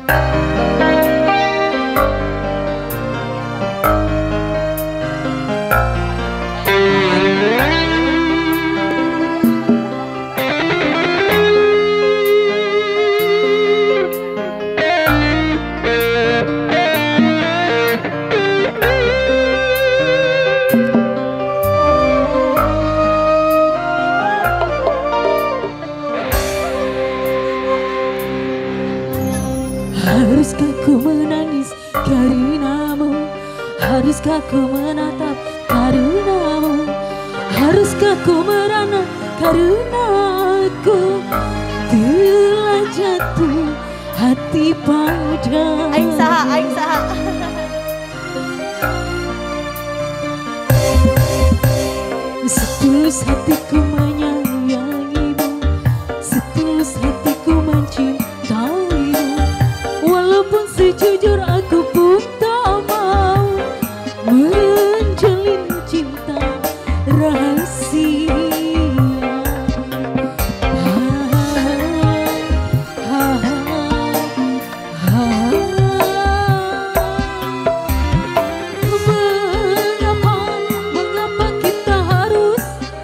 Haruskah ku menangis karenamu? Haruskah ku menatap karenamu? Haruskah ku merana karena aku telah jatuh hati padamu? Aing saha. Setulus hatiku menyayangimu, setulus hatiku mencintaimu. Walaupun sejujur aku pun tak mau menjalin cinta rahasia. Mengapa kita harus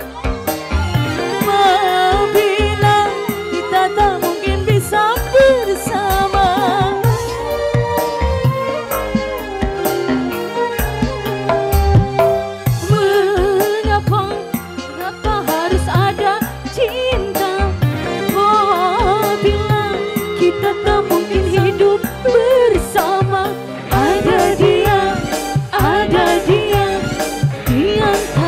bila kita tak mungkin bisa bersama? Mengapa harus ada cinta? Oh, bila kita tak mungkin hidup bersama. Ada dia di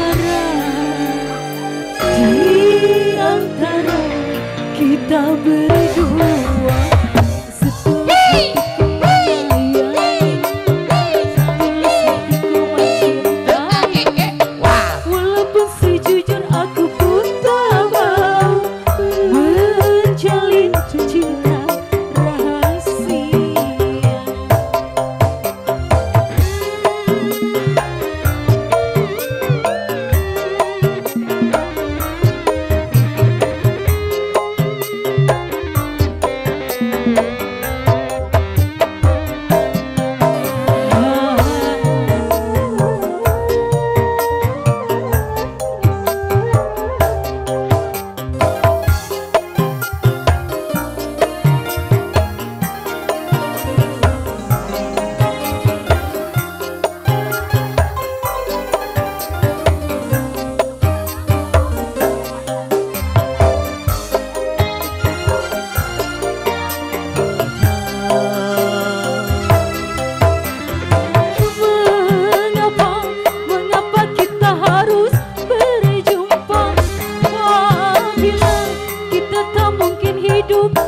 antara kita berdua. Setulus hatiku menyayangi, setulus hatiku mencintai. Walaupun sejujur aku pun tak mau menjalin cinta rahasia. Mengapa kita harus berjumpa? Bila kita tak mungkin hidup